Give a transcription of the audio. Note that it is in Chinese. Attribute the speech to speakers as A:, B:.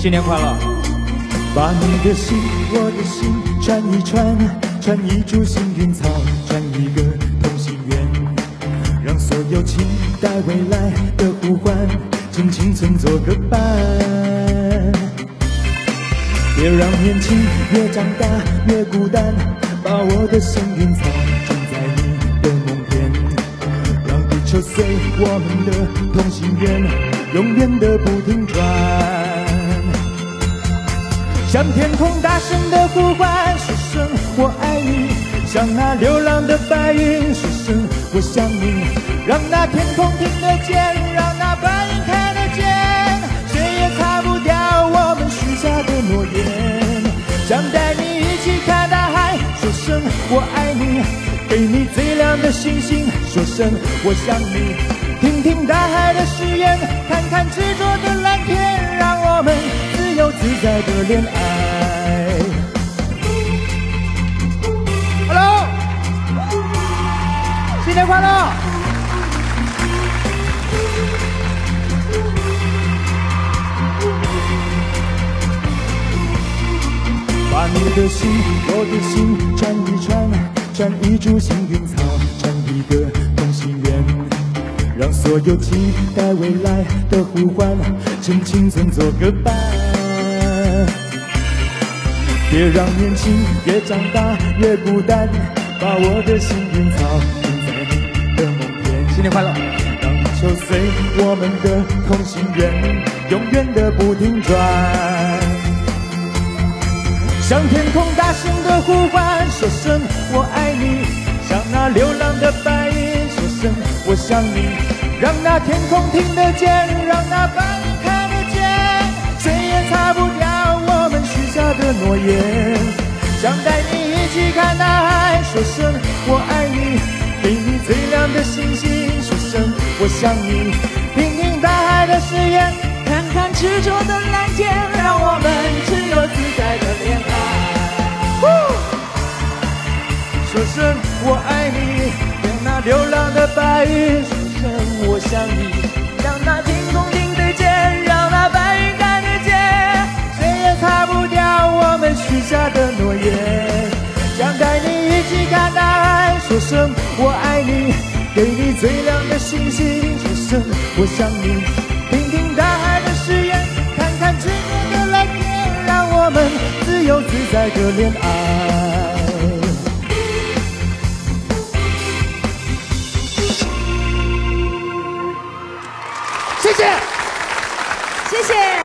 A: 新年快乐！
B: 把你的心，我的心串一串，串一株幸运草，串一个同心圆，让所有期待未来的呼唤，趁青春做个伴。别让年轻越长大越孤单，把我的幸运草种在你的梦边，让地球随我们的同心圆，永远的不停转。向天空大声的呼唤，说声我爱你；向那流浪的白云说声我想你。让那天空听得见，让那白云看得见，谁也擦不掉我们许下的诺言。想带你一起看大海，说声我爱你；给你最亮的星星，说声我想你。听听大海的誓言，看看执着的蓝天，让我们自由自在的恋爱。
A: Hello， 新年快乐！
B: 把你的心，我的心串一串，串一株幸运草，串一个同心圆，让所有期待未来的呼唤，趁青春做个伴。别让年轻越长大越孤单，把我的幸运草种在你的梦边。
A: 新年快乐！
B: 让地球随我们的同心圆，永远的不停转。向天空大声的呼唤，说声我爱你；向那流浪的白云说声我想你。让那天空听得见，让那白云看得见，谁也擦不掉我们许下的诺言。想带你一起看大海，说声我爱你；给你最亮的星星，说声我想你。听听大海的誓言，看看执着的蓝天，让我们自由自在的恋爱。说声我爱你，让那流浪的白云说声我想你。让那天空听得见，让那白云看得见，谁也擦不掉我们许下的诺言。想带你一起看大海，说声我爱你；给你最亮的星星，说声我想你。听听大海的誓言，看看执着的蓝天，让我们自由自在的恋爱。
A: 谢谢，
C: 谢谢。